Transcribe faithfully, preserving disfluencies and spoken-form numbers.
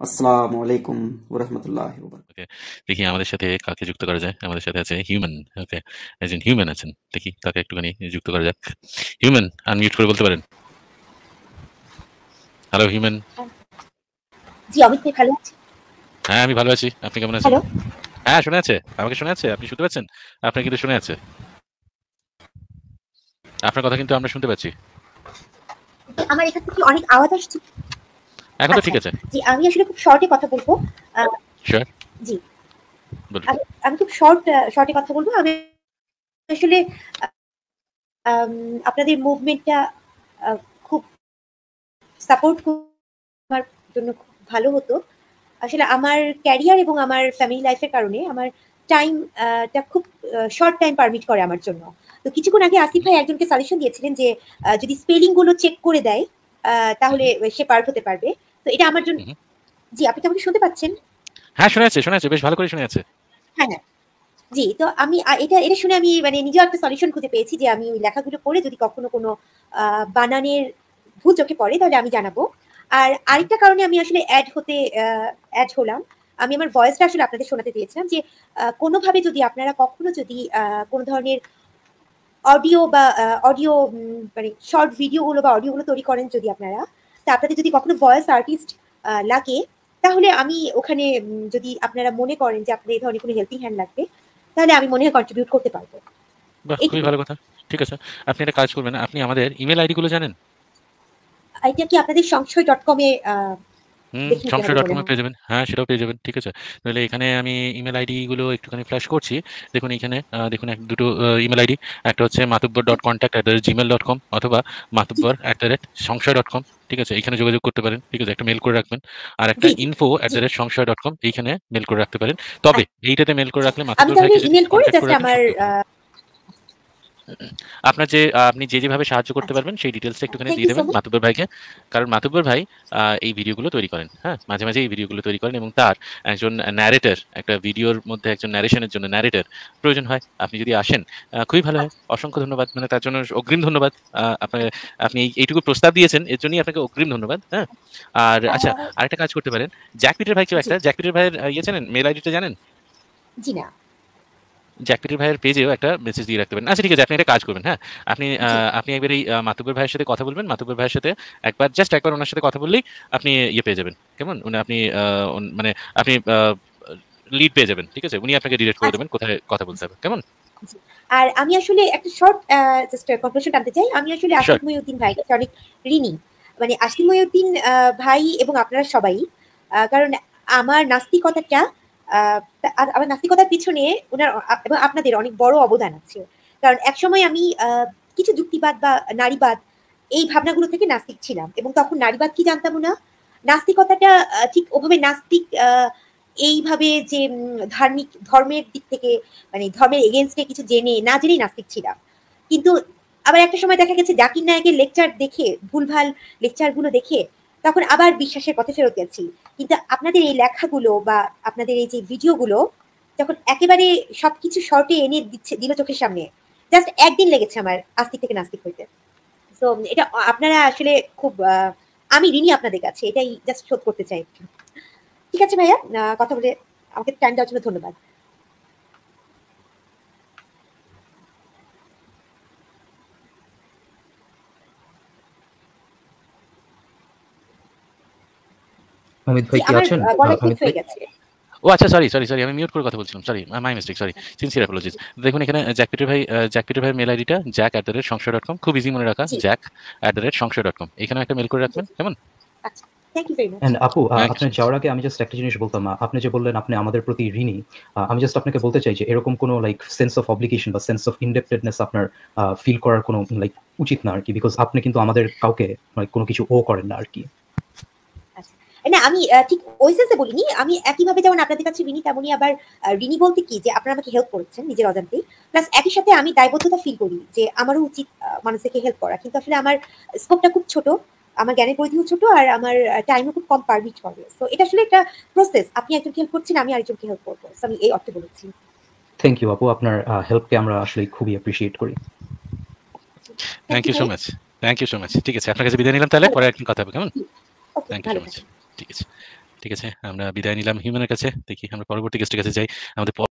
আসসালামু আলাইকুম ওয়া রাহমাতুল্লাহি ওয়া বারাকাতুহু। ওকে, দেখি আমাদের সাথে কাকে যুক্ত করা যায়। আমাদের সাথে আছে হিউম্যান। ওকে, একজন হিউম্যান আছেন। দেখি তাকে একটুখানি যুক্ত করা যাক। হিউম্যান, আনমিউট করে বলতে পারেন। Hello human. আ জি, অমিত ভাই ভালো আছেন? হ্যাঁ, আমি ভালো আছি। আপনি কেমন আছেন? হ্যালো? হ্যাঁ, শোনা যাচ্ছে। আমাকে শোনা যাচ্ছে? আপনি শুনতে পাচ্ছেন? আপনার কিন্তু শোনা যাচ্ছে। আপনার কথা কিন্তু আমরা শুনতে পাচ্ছি। আমার এখান থেকে অনেক আওয়াজ আসছে। এখন তো আচ্ছা, ঠিক আছে। জি, আমি আসলে খুব শর্টে কথা বলব। আ শিওর, জি, বলুন। আমি আমি খুব শর্ট আ শর্টে কথা বলব। আমি আসলে আ আম আপনাদের মুভমেন্টটা আ খুব সাপোর্ট আমার জন্য খুব ভালো হতো। আসলে আমার ক্যারিয়ার এবং আমার ফ্যামিলি লাইফ এর কারণে আমার টাইম আ টা খুব আ শর্ট টাইম পারমিট করে আমার জন্য। তো কিছুক্ষণ আগে আসিফ হুম, ভাই একজনকে সাজেশন দিয়েছিলেন যে আ যদি স্পেলিং গুলো চেক করে দেয় আ তাহলে হুম, সে পার্ট হতে পারবে। তো এটা আমার জন্য হুম, হুম। জি, আপনি কি আমাকে শুনতে পাচ্ছেন? হ্যাঁ, শোনা যাচ্ছে, শোনা যাচ্ছে। বেশ ভালো করে শোনা যাচ্ছে। হ্যাঁ, হ্যাঁ। জি, তো আমি আ এটা এটা শুনে আমি মানে নিজেও একটা সলিউশন খুঁজে পেয়েছি যে আমি ওই লেখাগুলো পড়ে যদি কখনো কোনো আ বানানের ভুল চোখে পড়ে তাহলে আমি জানাবো। আর হুম, হুম, আরেকটা কারণে আমি আসলে এড হতে আ এড হলাম। আমি আমার ভয়েসটা আসলে আপনাদের শোনাতে চেয়েছিলাম যে আ কোনোভাবে যদি আপনারা কখনো যদি আ কোন ধরনের অডিও বা আ অডিও উম মানে শর্ট ভিডিও গুলো বা অডিও গুলো তৈরি করেন যদি আপনারা, তা আপনাদের যদি কখনো ভয়েস আর্টিস্ট আ লাগে, তাহলে আমি ওখানে উম যদি আপনারা মনে করেন যে আপনাদের এই ধরনের কোনো হেল্পিং হ্যান্ড লাগবে, তাহলে আমি মনে হয় কন্ট্রিবিউট করতে পারব। বাহ! খুবই এইটুকুই। ভালো কথা। ঠিক আছে। আপনি একটা কাজ করবেন। আপনি আমাদের ইমেইল আইডি গুলো জানেন? এটা কি আপনাদের সংশয় ডট কম এ আ হুম, দেখে নিতে হবে সংশয় ডট মনে কম এ হয়। পেয়ে যাবেন। হ্যাঁ, সেটাও পেয়ে যাবেন। ঠিক আছে। তাহলে এখানে আমি ইমেইল আইডি গুলো একটুখানি ফ্ল্যাশ করছি। দেখুন এখানে আ দেখুন এক দুটো আ ইমেইল আইডি। একটা হচ্ছে Matubbar dot contact at the rate Gmail dot com অথবা জি, Matubbar at the rate Songshoy dot com. ঠিক আছে? এখানে যোগাযোগ করতে পারেন। ঠিক আছে? একটা মেইল করে রাখবেন। আর একটা জি, জি, ইনফো এট জি। The rate Songshoy dot com এইখানে মেইল করে রাখতে পারেন। তবে আচ্ছা, এইটাতে মেইল করে রাখলে আমি মাতুব্বর তাহলে ভাইকে যদি ইমেইল করে কনট্যাক্ট জাস্ট করে রাখেন আমার সুবিধা আ হবে। আপনার যে আ আপনি যে, যেভাবে সাহায্য করতে আচ্ছা। পারবেন সেই ডিটেইলসটা একটুখানি থ্যাংক দিয়ে ইউ সো দেবেন মাচ। মাতুব্বর ভাইকে। কারণ মাতুব্বর ভাই আ এই ভিডিওগুলো তৈরি করেন। হ্যাঁ? মাঝে, মাঝে এই ভিডিওগুলো তৈরি করেন এবং তার একজন ন্যারেটর, একটা ভিডিওর মধ্যে একজন ন্যারেশনের জন্য ন্যারেটর প্রয়োজন হয়। আপনি যদি আসেন আ খুবই ভালো হয়। আচ্ছা, অসংখ্য ধন্যবাদ। মানে তার জন্য অগ্রিম ধন্যবাদ। আ আপনার আপনি এই এইটুকু প্রস্তাব দিয়েছেন এর জন্যই আপনাকে অগ্রিম ধন্যবাদ। হ্যাঁ? আর আ আচ্ছা, আরেকটা কাজ করতে পারেন। জ্যাকপিটের ভাই কেউ জি, একটা জ্যাকপিটের ভাইয়ের আ ইয়ে জানেন? মেইল আইডিটা জানেন? জি না। জ্যাকপিটের ভাইয়ের পেজেও একটা মেসেজ দিয়ে রাখতে পারেন। আচ্ছা ঠিক আছে, আপনি একটা কাজ করবেন, হ্যাঁ? আপনি আ জি, আপনি একবার এই আ মাতুব্বর ভাইয়ের সাথে কথা বলবেন। মাতুব্বর ভাইয়ের সাথে একবার জাস্ট একবার উনার সাথে কথা বললেই আপনি ইয়ে পেয়ে যাবেন। কেমন? উনি আপনি আ উন মানে আপনি আ লিড পেয়ে যাবেন। ঠিক আছে? উনি আপনাকে ডিরেক্ট করে আচ্ছা, দেবেন কোথায় কথা বলতে জি। হবে। কেমন? জি। আর আমি আসলে একটা শর্ট আ জাস্ট কনক্লুশন টানতে চাই। আমি আসলে সিউর। আসিফ মহিউদ্দিন ভাইয়ের কাছে অনেক ঋণী। মানে আসিফ মহিউদ্দিন আ ভাই এবং আপনারা সবাই। আ কারণ আমার নাস্তিকতাটা আ আ আমার নাস্তিকতার পিছনে উনার আ এবং আপনাদের অনেক বড় অবদান আছে। কারণ একসময় আমি আ কিছু যুক্তিবাদ বা নারীবাদ এই ভাবনাগুলো থেকে নাস্তিক ছিলাম এবং তখন নারীবাদ কি জানতামও না। নাস্তিকতাটা আ ঠিক ওভাবে নাস্তিক আ এইভাবে যে উম ধার্মিক ধর্মের দিক থেকে মানে ধর্মের এগেইনস্ট এ কিছু জেনে না জেনেই নাস্তিক ছিলাম। কিন্তু আবার একটা সময় দেখা গেছে জাকির নায়েকের লেকচার দেখে, ভুলভাল লেকচার গুলো দেখে তখন আবার বিশ্বাসের পথে ফেরত গেছি। কিন্তু আপনাদের এই লেখাগুলো বা আপনাদের এই যে ভিডিও গুলো যখন একেবারে সবকিছু শর্টে এনে দিচ্ছে দিল চোখের সামনে, জাস্ট একদিন লেগেছে আমার আস্তিক থেকে নাস্তিক হইতে। সো এটা অ আপনারা আসলে খুব আ আমি ঋণী আপনাদের কাছে। এটাই জাস্ট শোধ করতে চাই। ঠিক আছে ভাইয়া, আ কথা বলে আমাকে টাইম দেওয়ার জন্য ধন্যবাদ। অমিত জি, ভাই কি আমার আছেন? আ আ গলা শেষ অমিত ভাই? হয়ে গেছে। ও আচ্ছা, সরি, সরি, সরি। আমি মিউট করে কথা বলছিলাম। Sorry, my mistake, sorry. আচ্ছা, সিনসিয়ার অ্যাপোলজিস। দেখুন এখানে জ্যাকপিটের ভাই আ জ্যাকপিটের ভাইয়ের মেইল আইডিটা Jack at the rate Songshoy dot com খুব ইজি মনে রাখা। জি, Jack at the rate Songshoy dot com এখানেও একটা মেইল করে জি, রাখবেন। কেমন? আচ্ছা। Thank you very much. And আপু, আ থ্যাংক ইউ সো আপনার মাচ। যাওয়ার আগে আমি জাস্ট একটা জিনিস বলতাম। আ আপনি যে বললেন আপনি আমাদের প্রতি ঋণী। আ আমি জাস্ট আপনাকে বলতে চাই যে এরকম কোনো লাইক সেন্স অফ অব্লিগেশন বা সেন্স অফ ইনডেপ্টেডনেস আপনার আ ফিল করার কোনো লাইক উচিত না আরকি। বিকজ আপনি কিন্তু আমাদের কাউকে লাইক কোনো কিছু ও করেন না আরকি। আচ্ছা। না আমি আ ঠিক ওই সেন্স এ বলিনি। আমি একইভাবে যেমন আপনাদের কাছে ঋণী তেমনই আবার আ ঋণী বলতে কি যে আপনারা আমাকে হেল্প করেছেন নিজের অজান্তেই। প্লাস একই সাথে আমি দায়বদ্ধতা ফিল করি যে আমারও উচিত আ মানুষদেরকে হেল্প করা। কিন্তু আসলে আমার স্কোপটা খুব ছোট। আমার জ্ঞানের পরিধিও ছোট আর আমার আ টাইমও খুব কম পারমিট করে। সো এটা আসলে একটা প্রসেস। আপনি একজনকে হেল্প করছেন, আমি আরেকজনকে হেল্প করব। সো আমি এই অর্থে বলেছি। থ্যাংক ইউ আপু। আপনার আ হেল্পকে আমরা আসলেই খুবই অ্যাপ্রিশিয়েট করি। Thank thank you you so ভাইয়া। Much. Thank you so much. ঠিক আছে, আপনার কাছে বিদায় নিলাম তাহলে। ভালো পরে একদিন কথা হবে। কেমন? জি, ওকে থ্যাংক ইউ সো ভালো মাচ। থাকেন। ঠিক আছে। ঠিক আছে? আমরা বিদায় নিলাম হিউম্যানের কাছে। দেখি আমরা পরবর্তী গেস্টের কাছে যাই। আমাদের